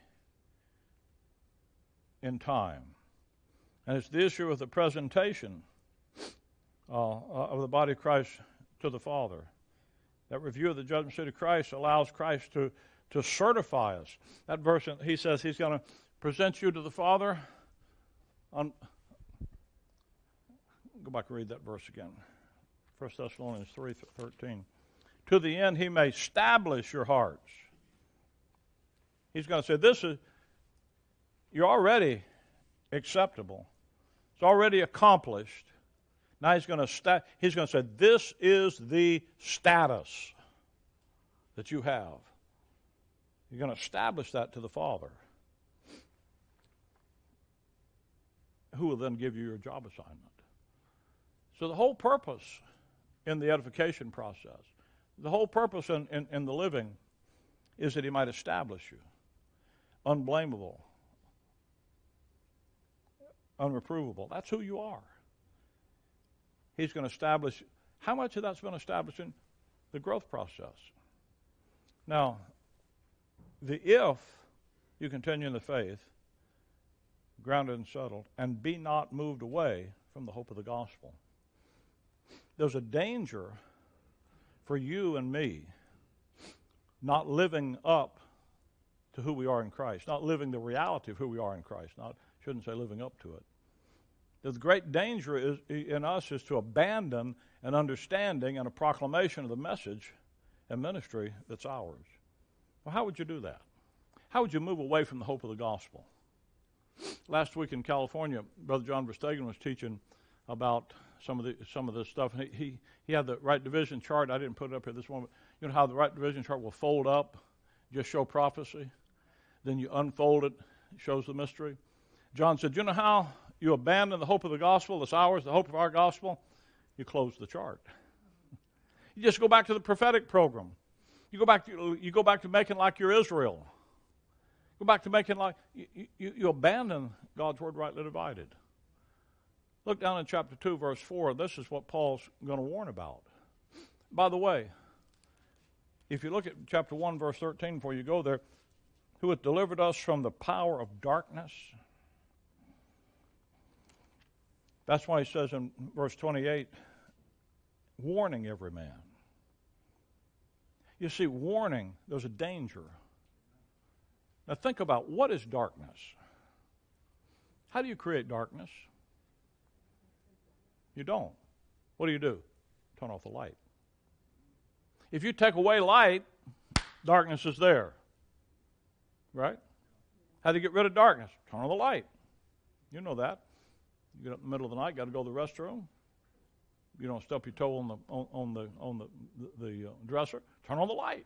in time. And it's the issue of the presentation of the body of Christ to the Father. That review of the judgment seat of Christ allows Christ to certify us. That verse, he says He's going to present you to the Father. Go back and read that verse again. 1 Thessalonians 3:13. To the end He may establish your hearts. He's going to say, you're already acceptable. It's already accomplished. Now He's going to say, this is the status that you have. You're going to establish that to the Father, who will then give you your job assignment. So the whole purpose in the edification process, the whole purpose in the living, is that He might establish you unblameable, unreprovable. That's who you are. He's going to establish. How much of that's been established in the growth process? Now, if you continue in the faith, grounded and settled, and be not moved away from the hope of the gospel. There's a danger for you and me not living up to who we are in Christ, not living the reality of who we are in Christ. Shouldn't say living up to it. The great danger in us is to abandon an understanding and a proclamation of the message and ministry that's ours. Well, how would you do that? How would you move away from the hope of the gospel? Last week in California, Brother John Verstegen was teaching about some of this stuff. He had the right division chart. I didn't put it up here this moment. You know how the right division chart will fold up, just show prophecy. Then you unfold it, it shows the mystery. John said, you know how you abandon the hope of the gospel, that's ours, the hope of our gospel? You close the chart. You just go back to the prophetic program. You go back to making like you're Israel. Go back to making like you abandon God's word rightly divided. Look down in chapter 2, verse 4. This is what Paul's going to warn about. By the way, if you look at chapter 1, verse 13, before you go there, who hath delivered us from the power of darkness. That's why he says in verse 28, warning every man. You see, warning, there's a danger. Now think about, what is darkness? How do you create darkness? You don't. What do? Turn off the light. If you take away light, darkness is there. Right? How do you get rid of darkness? Turn on the light. You know that. You get up in the middle of the night, got to go to the restroom. You don't stub your toe on the dresser. Turn on the light.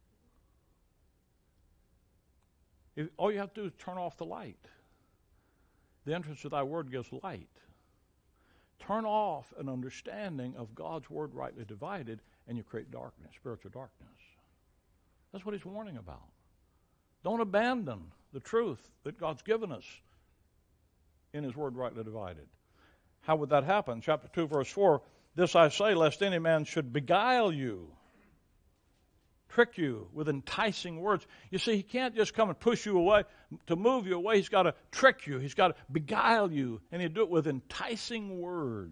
All you have to do is turn off the light. The entrance of thy word gives light. Turn off an understanding of God's word rightly divided, and you create darkness, spiritual darkness. That's what he's warning about. Don't abandon the truth that God's given us in his word rightly divided. How would that happen? Chapter 2, verse 4, this I say, lest any man should beguile you, trick you with enticing words. You see, he can't just come and push you away to move you away. He's got to trick you. He's got to beguile you, and he'll do it with enticing words.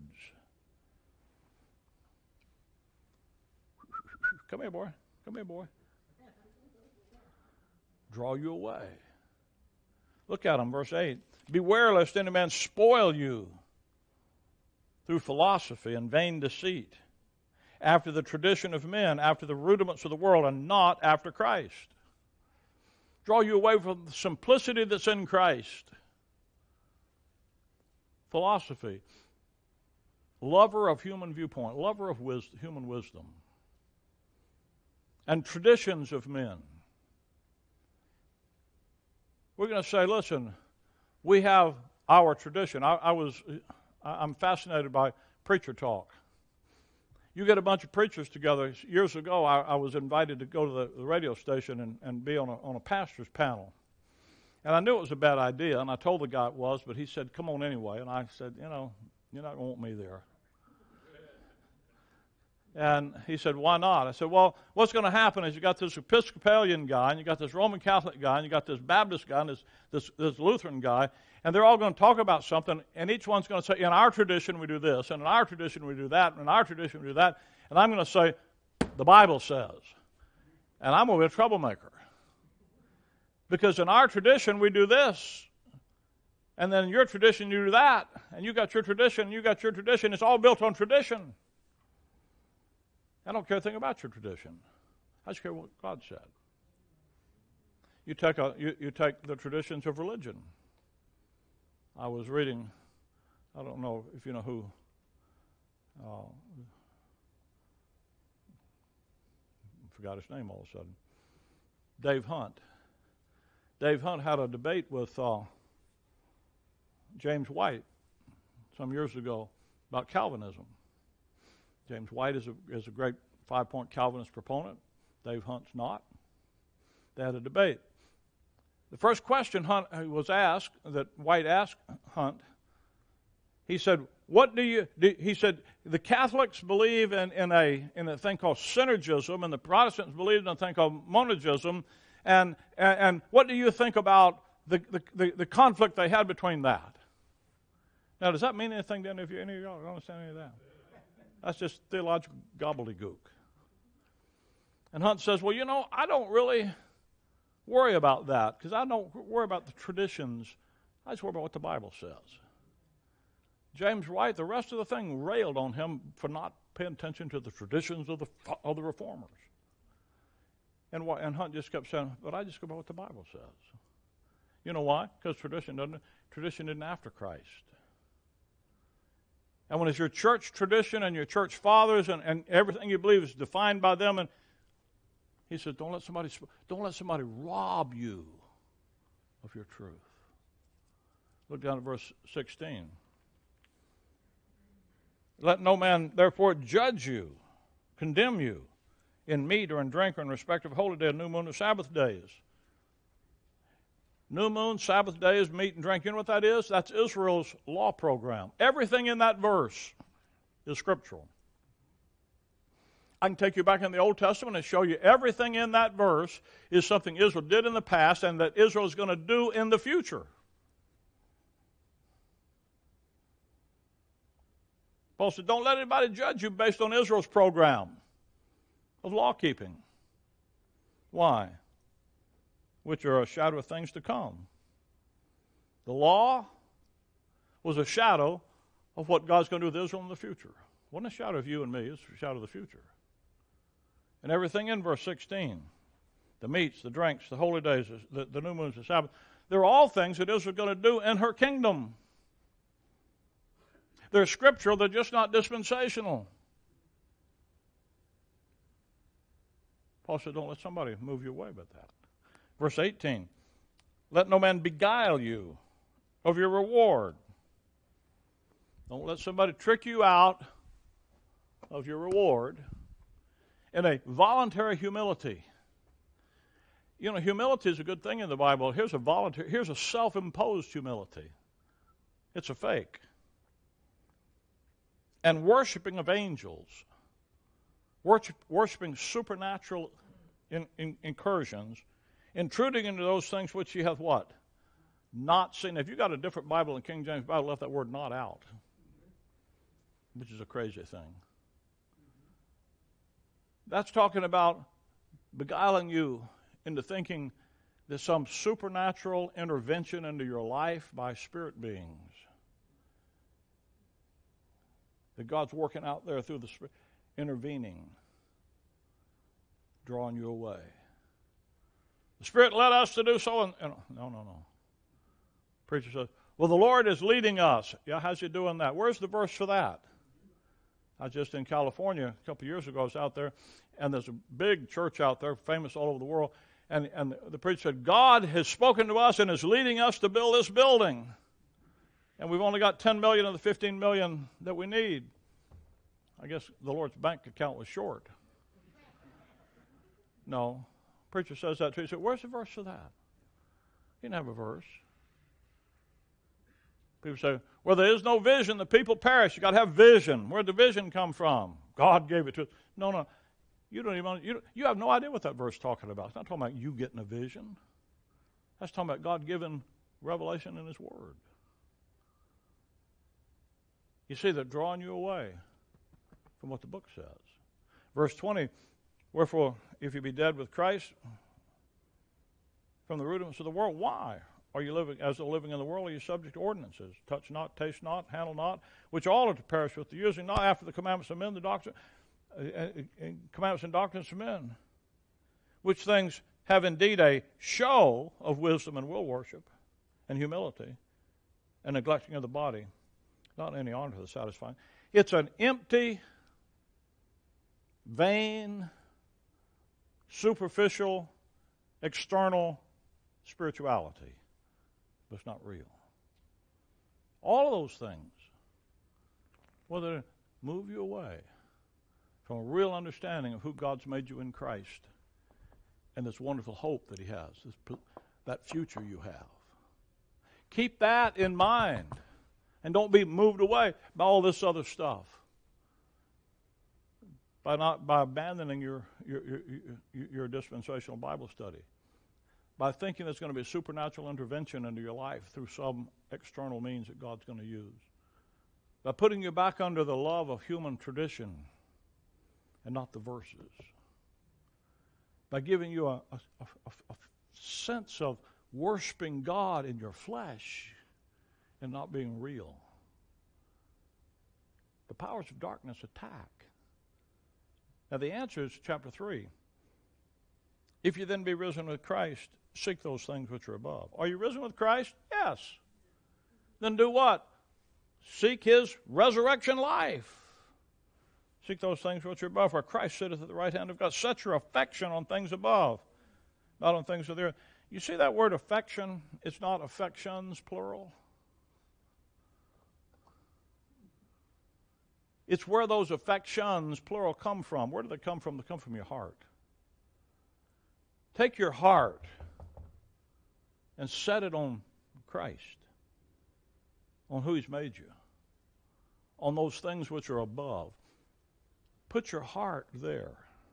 Come here, boy. Come here, boy. Draw you away. Look at him, verse 8. Beware lest any man spoil you through philosophy and vain deceit, after the tradition of men, after the rudiments of the world, and not after Christ. Draw you away from the simplicity that's in Christ. Philosophy. Lover of human viewpoint, lover of human wisdom. And traditions of men. We're going to say, listen, we have our tradition. I'm fascinated by preacher talk. You get a bunch of preachers together. Years ago, I was invited to go to the radio station and be on a pastor's panel. And I knew it was a bad idea, and I told the guy it was, but he said, come on anyway. And I said, you're not going to want me there. And he said, why not? I said, well, what's going to happen is you got this Episcopalian guy, and you got this Roman Catholic guy, and you got this Baptist guy, and this Lutheran guy, and they're all going to talk about something, and each one's going to say, in our tradition we do this, and in our tradition we do that, and in our tradition we do that, and I'm going to say, the Bible says. And I'm going to be a troublemaker. Because in our tradition we do this, and then in your tradition you do that, and you got your tradition, and you got your tradition. It's all built on tradition. I don't care a thing about your tradition. I just care what God said. You take the traditions of religion. I was reading, I don't know if you know who, forgot his name all of a sudden, Dave Hunt. Dave Hunt had a debate with James White some years ago about Calvinism. James White is a great 5-point Calvinist proponent. Dave Hunt's not. They had a debate. The first question Hunt was asked, that White asked Hunt, he said, he said, the Catholics believe in a thing called synergism, and the Protestants believe in a thing called monergism, and what do you think about the conflict they had between that? Now, does that mean anything to any of you? Any of y'all don't understand any of that? That's just theological gobbledygook. And Hunt says, well, I don't really worry about that, because I don't worry about the traditions. I just worry about what the Bible says. James White, the rest of the thing, railed on him for not paying attention to the traditions of the reformers. And Hunt just kept saying, but I just go by what the Bible says. You know why? Because tradition isn't after Christ. And when it's your church tradition and your church fathers and everything you believe is defined by them, and he says, don't let somebody rob you of your truth. Look down at verse 16. Let no man therefore judge you, condemn you, in meat or in drink or in respect of holy day, new moon, or Sabbath days. New moon, Sabbath days, meat and drink. You know what that is? That's Israel's law program. Everything in that verse is scriptural. I can take you back in the Old Testament and show you everything in that verse is something Israel did in the past and that Israel is going to do in the future. Paul said, don't let anybody judge you based on Israel's program of law keeping. Why? Which are a shadow of things to come. The law was a shadow of what God's going to do with Israel in the future. It wasn't a shadow of you and me, it's a shadow of the future. And everything in verse 16, the meats, the drinks, the holy days, the new moons, the Sabbath, they're all things that Israel is going to do in her kingdom. They're scriptural, they're just not dispensational. Paul said, don't let somebody move you away with that. Verse 18, let no man beguile you of your reward. Don't let somebody trick you out of your reward in a voluntary humility. You know, humility is a good thing in the Bible. Here's a self-imposed humility. It's a fake. And worshiping of angels, worshiping supernatural incursions, intruding into those things which ye hath what? Not seen. If you got a different Bible than King James Bible, left that word not out, which is a crazy thing. That's talking about beguiling you into thinking there's some supernatural intervention into your life by spirit beings. That God's working out there through the Spirit, intervening, drawing you away. The Spirit led us to do so. No. Preacher says, well, the Lord is leading us. Yeah, how's he doing that? Where's the verse for that? I was just in California a couple of years ago. I was out there, and there's a big church out there, famous all over the world. And the preacher said, God has spoken to us and is leading us to build this building. And we've only got 10 million of the 15 million that we need. I guess the Lord's bank account was short. No. Preacher says that too. He said, where's the verse for that? He didn't have a verse. People say, well, there is no vision. The people perish. You've got to have vision. Where'd the vision come from? God gave it to us. No. You have no idea what that verse is talking about. It's not talking about you getting a vision. That's talking about God giving revelation in His Word. You see, they're drawing you away from what the book says. Verse 20, wherefore, if you be dead with Christ from the rudiments of the world, why are you living, as though living in the world, are you subject to ordinances? Touch not, taste not, handle not, which all are to perish with the using, not after the commandments of men, the doctrine, commandments and doctrines of men, which things have indeed a show of wisdom and will worship and humility and neglecting of the body, not any honor to the satisfying. It's an empty, vain, superficial, external spirituality, but it's not real. All of those things, whether move you away from a real understanding of who God's made you in Christ and this wonderful hope that He has, that future you have. Keep that in mind and don't be moved away by all this other stuff. By abandoning your dispensational Bible study, by thinking there's going to be a supernatural intervention into your life through some external means that God's going to use, by putting you back under the love of human tradition and not the verses, by giving you a sense of worshiping God in your flesh and not being real. The powers of darkness attack. Now the answer is chapter 3. If you then be risen with Christ, seek those things which are above. Are you risen with Christ? Yes. Then do what? Seek His resurrection life. Seek those things which are above, where Christ sitteth at the right hand of God. Set your affection on things above, not on things of the earth. You see that word affection? It's not affections, plural. It's where those affections, plural, come from. Where do they come from? They come from your heart. Take your heart and set it on Christ, on who He's made you, on those things which are above. Put your heart there,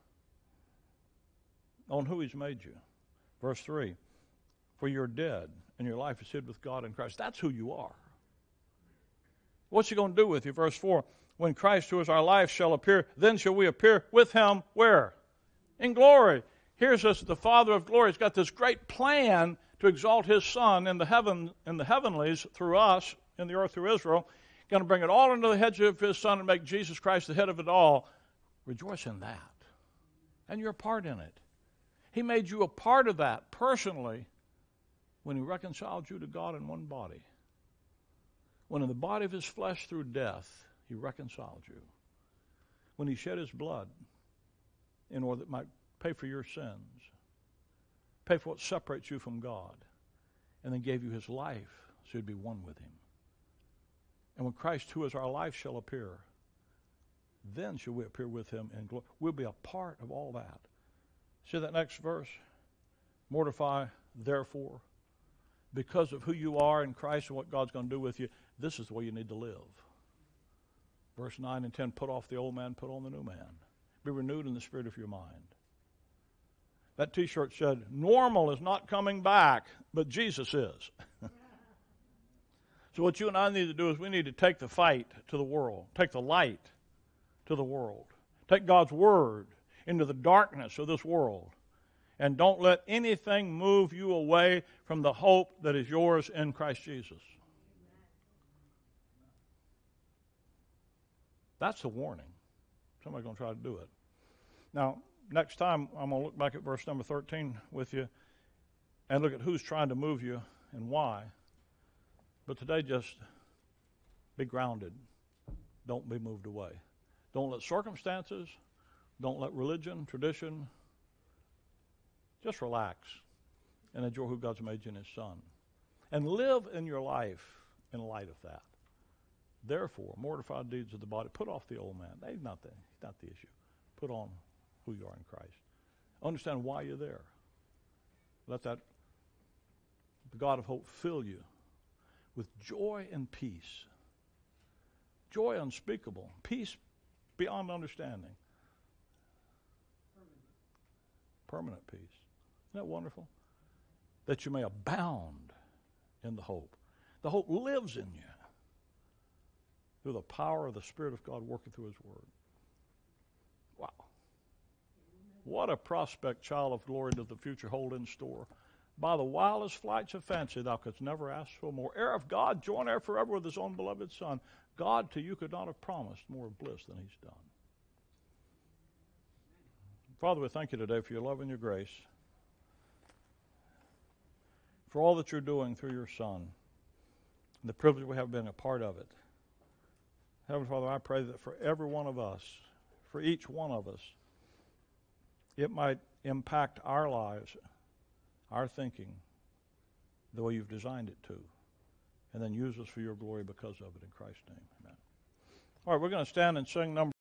on who He's made you. Verse 3, for you're dead, and your life is hid with God in Christ. That's who you are. What's He going to do with you? Verse 4, when Christ, who is our life, shall appear, then shall we appear with Him, where? In glory. Here's us, the Father of glory. He's got this great plan to exalt His Son in the heavenlies through us, in the earth through Israel. Going to bring it all into the head of His Son and make Jesus Christ the head of it all. Rejoice in that. And you're a part in it. He made you a part of that personally when He reconciled you to God in one body. When in the body of His flesh through death, He reconciled you. When He shed His blood in order that it might pay for your sins, pay for what separates you from God, and then gave you His life so you'd be one with Him. And when Christ, who is our life, shall appear, then shall we appear with Him in glory. We'll be a part of all that. See that next verse? Mortify, therefore, because of who you are in Christ and what God's going to do with you, this is the way you need to live. Verse 9 and 10, put off the old man, put on the new man. Be renewed in the spirit of your mind. That T-shirt said, normal is not coming back, but Jesus is. So what you and I need to do is we need to take the fight to the world, take the light to the world, take God's Word into the darkness of this world, and don't let anything move you away from the hope that is yours in Christ Jesus. That's a warning. Somebody's going to try to do it. Now, next time, I'm going to look back at verse number 13 with you and look at who's trying to move you and why. But today, just be grounded. Don't be moved away. Don't let circumstances, don't let religion, tradition, just relax and enjoy who God's made you in His Son. And live in your life in light of that. Therefore, mortify deeds of the body. Put off the old man. That's not the issue. Put on who you are in Christ. Understand why you're there. Let the God of hope fill you with joy and peace. Joy unspeakable. Peace beyond understanding. Permanent peace. Isn't that wonderful? That you may abound in the hope. The hope lives in you through the power of the Spirit of God working through His Word. Wow. What a prospect, child of glory, does the future hold in store. By the wildest flights of fancy, thou couldst never ask for more. Heir of God, joint heir forever with His own beloved Son. God to you could not have promised more bliss than He's done. Father, we thank you today for your love and your grace, for all that you're doing through your Son, and the privilege we have been a part of it. Heavenly Father, I pray that for every one of us, for each one of us, it might impact our lives, our thinking, the way you've designed it to, and then use us for your glory because of it in Christ's name. Amen. All right, we're going to stand and sing number